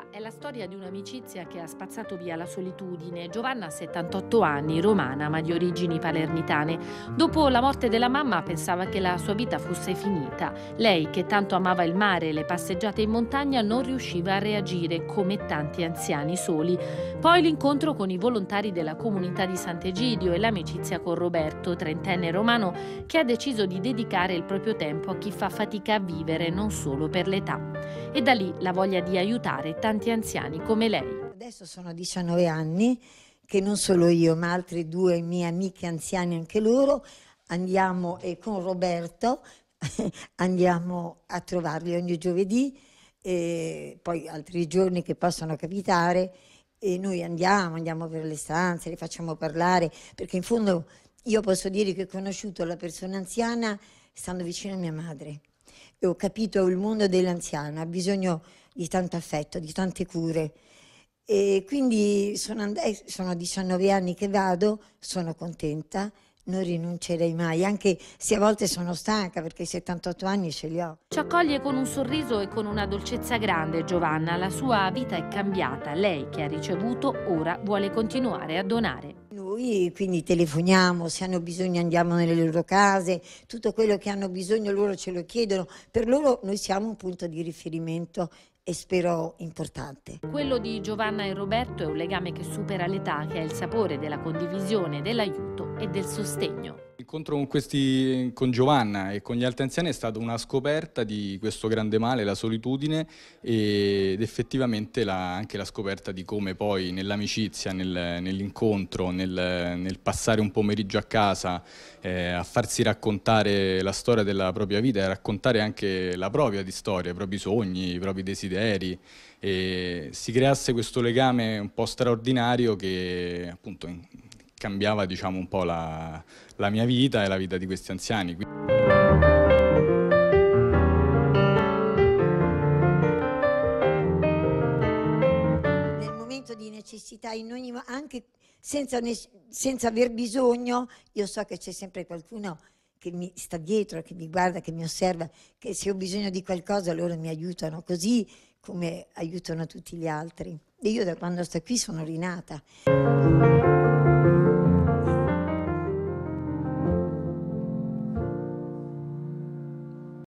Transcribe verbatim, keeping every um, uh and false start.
Questa è la storia di un'amicizia che ha spazzato via la solitudine. Giovanna ha settantotto anni, romana ma di origini palermitane. Dopo la morte della mamma pensava che la sua vita fosse finita. Lei, che tanto amava il mare e le passeggiate in montagna, non riusciva a reagire come tanti anziani soli. Poi l'incontro con i volontari della comunità di Sant'Egidio e l'amicizia con Roberto, trentenne romano, che ha deciso di dedicare il proprio tempo a chi fa fatica a vivere, non solo per l'età. E da lì la voglia di aiutare tanti anziani come lei. Adesso sono diciannove anni che non solo io ma altre due mie amiche anziane, anche loro, andiamo e con Roberto andiamo a trovarli ogni giovedì, e poi altri giorni che possono capitare, e noi andiamo, andiamo per le stanze, li facciamo parlare, perché in fondo io posso dire che ho conosciuto la persona anziana stando vicino a mia madre e ho capito il mondo dell'anziano, ha bisogno di tanto affetto, di tante cure, e quindi sono, and- eh, sono diciannove anni che vado, sono contenta, non rinuncerei mai, anche se a volte sono stanca perché settantotto anni ce li ho. Ci accoglie con un sorriso e con una dolcezza grande Giovanna. La sua vita è cambiata. Lei, che ha ricevuto, ora vuole continuare a donare. Noi quindi telefoniamo, se hanno bisogno andiamo nelle loro case, tutto quello che hanno bisogno loro ce lo chiedono, per loro noi siamo un punto di riferimento e spero importante. Quello di Giovanna e Roberto è un legame che supera l'età, che ha il sapore della condivisione, dell'aiuto e del sostegno. L'incontro con, questi, con Giovanna e con gli altri anziani è stata una scoperta di questo grande male, la solitudine, ed effettivamente la, anche la scoperta di come poi nell'amicizia, nel, nell'incontro, nel, nel passare un pomeriggio a casa, eh, a farsi raccontare la storia della propria vita e a raccontare anche la propria di storia, i propri sogni, i propri desideri, e si creasse questo legame un po' straordinario che appunto cambiava, diciamo, un po' la, la mia vita e la vita di questi anziani. Nel momento di necessità, in ogni, anche senza, senza aver bisogno, io so che c'è sempre qualcuno che mi sta dietro, che mi guarda, che mi osserva, che se ho bisogno di qualcosa loro mi aiutano, così come aiutano tutti gli altri. E io da quando sto qui sono rinata.